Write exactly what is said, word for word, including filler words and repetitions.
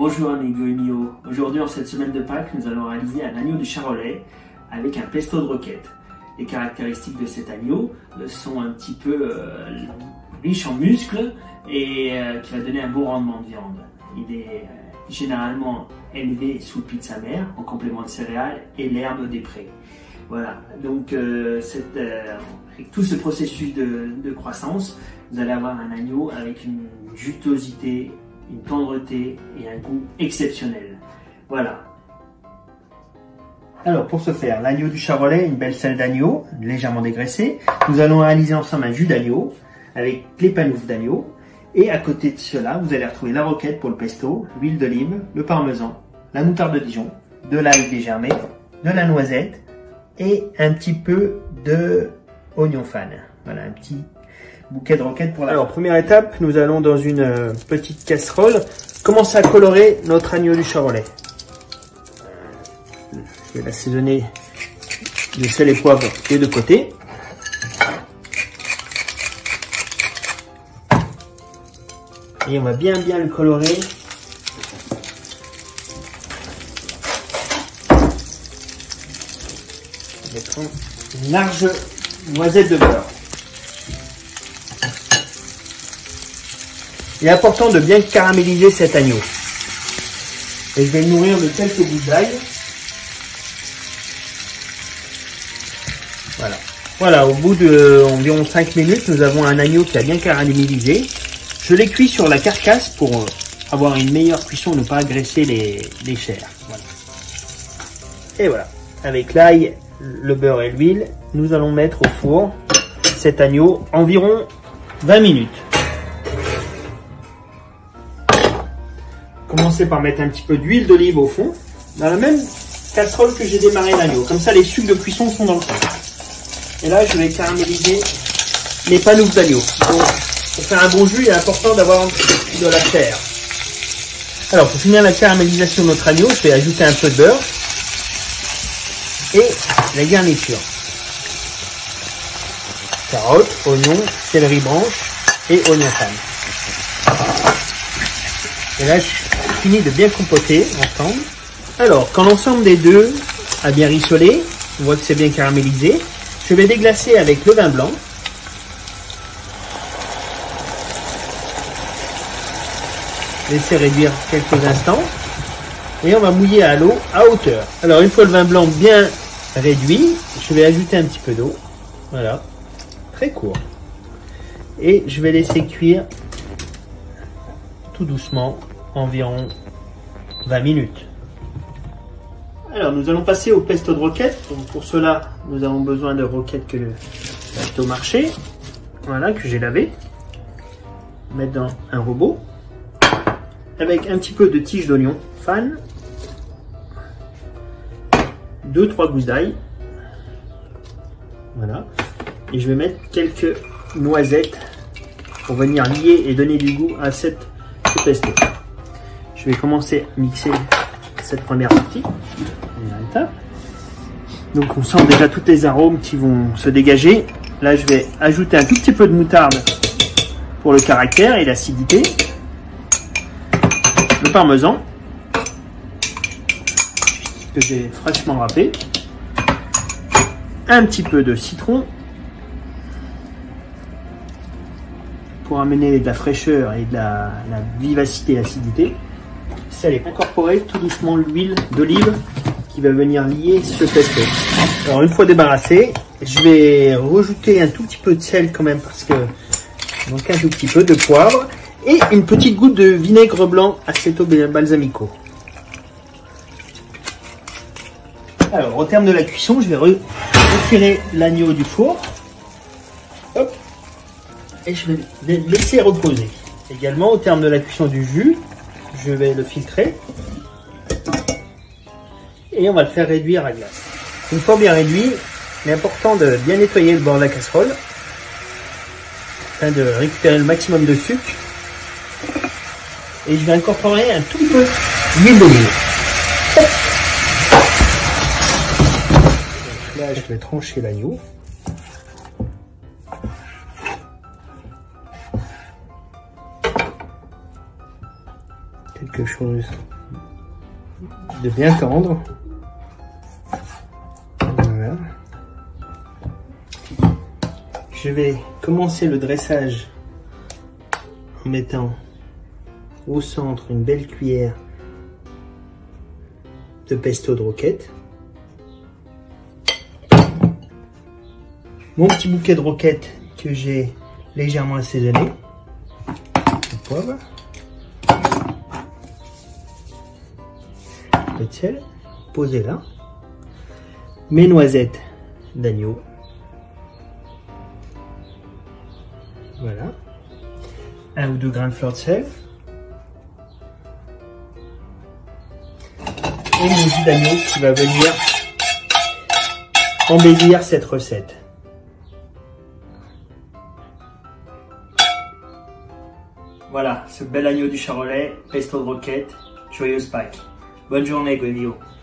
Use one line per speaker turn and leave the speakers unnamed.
Bonjour amigo et mio. Aujourd'hui, en cette semaine de Pâques, nous allons réaliser un agneau du charolais avec un pesto de roquette. Les caractéristiques de cet agneau sont un petit peu euh, riche en muscles et euh, qui va donner un beau rendement de viande. Il est euh, généralement élevé sous le pizza mère en complément de céréales et l'herbe des prés. Voilà, donc euh, cette, euh, avec tout ce processus de, de croissance, vous allez avoir un agneau avec une jutosité, une tendreté et un goût exceptionnel. Voilà. Alors pour ce faire, l'agneau du charolais, une belle selle d'agneau, légèrement dégraissée. Nous allons réaliser ensemble un jus d'agneau avec les panoufles d'agneau. Et à côté de cela, vous allez retrouver la roquette pour le pesto, l'huile d'olive, le parmesan, la moutarde de Dijon, de l'ail dégermé, de la noisette et un petit peu de oignon fan. Voilà, un petit bouquet de roquette pour la... Alors, première étape, nous allons dans une euh, petite casserole commencer à colorer notre agneau du charolais. Je vais l'assaisonner de sel et poivre des deux côtés. Et on va bien bien le colorer. Mettre une large noisette de beurre. Il est important de bien caraméliser cet agneau. Et je vais le nourrir de quelques gouttes d'ail. Voilà. Voilà, au bout d'environ cinq minutes, nous avons un agneau qui a bien caramélisé. Je l'ai cuit sur la carcasse pour avoir une meilleure cuisson, ne pas agresser les, les chairs. Voilà. Et voilà, avec l'ail, le beurre et l'huile, nous allons mettre au four cet agneau environ vingt minutes. Commencez par mettre un petit peu d'huile d'olive au fond, dans la même casserole que j'ai démarré l'agneau. Comme ça, les sucs de cuisson sont dans le fond. Et là, je vais caraméliser les panoufles d'agneau. Donc, pour faire un bon jus, il est important d'avoir de la chair. Alors, pour finir la caramélisation de notre agneau, je vais ajouter un peu de beurre et la garniture. Carottes, oignons, céleri branche et oignon fan. Et là, je finis de bien compoter ensemble. Alors, quand l'ensemble des deux a bien rissolé, on voit que c'est bien caramélisé, je vais déglacer avec le vin blanc. Laisser réduire quelques instants et on va mouiller à l'eau à hauteur. Alors une fois le vin blanc bien réduit, je vais ajouter un petit peu d'eau, voilà, très court, et je vais laisser cuire tout doucement environ vingt minutes. Alors nous allons passer au pesto de roquette. Donc pour cela nous avons besoin de roquettes que j'ai achetées au marché, voilà, que j'ai lavé, mettre dans un robot avec un petit peu de tige d'oignon fan, deux trois gousses d'ail, voilà, et je vais mettre quelques noisettes pour venir lier et donner du goût à cette ce pesto. Je vais commencer à mixer cette première partie. Donc on sent déjà tous les arômes qui vont se dégager. Là je vais ajouter un tout petit peu de moutarde pour le caractère et l'acidité. Le parmesan que j'ai fraîchement râpé, un petit peu de citron pour amener de la fraîcheur et de la, la vivacité et acidité. Ça allez incorporer tout doucement l'huile d'olive qui va venir lier ce pesto. Alors une fois débarrassé, je vais rajouter un tout petit peu de sel quand même parce que donc un tout petit peu de poivre. Et une petite goutte de vinaigre blanc aceto balsamico. Alors, au terme de la cuisson, je vais retirer l'agneau du four. Hop. Et je vais le laisser reposer. Également, au terme de la cuisson du jus, je vais le filtrer. Et on va le faire réduire à glace. Une fois bien réduit, il est important de bien nettoyer le bord de la casserole afin de récupérer le maximum de sucre. Et je vais incorporer un tout peu d'huile d'olive. Là, je vais trancher l'agneau. quelque chose de bien tendre. Voilà. Je vais commencer le dressage en mettant au centre une belle cuillère de pesto de roquette. Mon petit bouquet de roquette que j'ai légèrement assaisonné. Le poivre. Un peu de sel. Posé là. Mes noisettes d'agneau. Voilà. Un ou deux grains de fleur de sel. Et mon jus d'agneau qui va venir embellir cette recette. Voilà, ce bel agneau du Charolais, pesto de roquette, joyeuse Pâques. Bonne journée, Guémio.